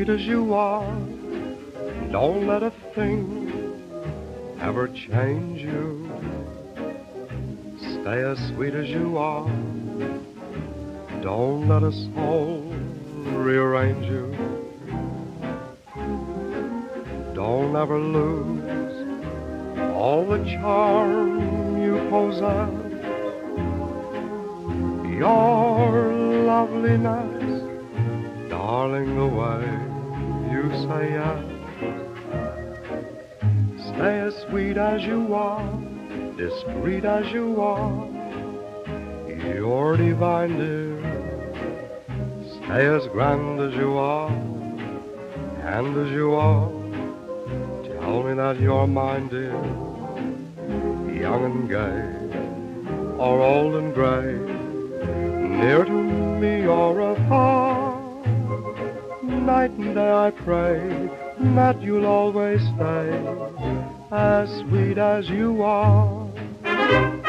sweet as you are. Don't let a thing ever change you. Stay as sweet as you are. Don't let a soul rearrange you. Don't ever lose all the charm you possess. Your loveliness, darling, the way you say yes. Stay as sweet as you are, discreet as you are. You're divine, dear. Stay as grand as you are, and as you are. Tell me that you're mine, dear. Young and gay, or old and gray, near to me or afar. Night and day I pray that you'll always stay as sweet as you are.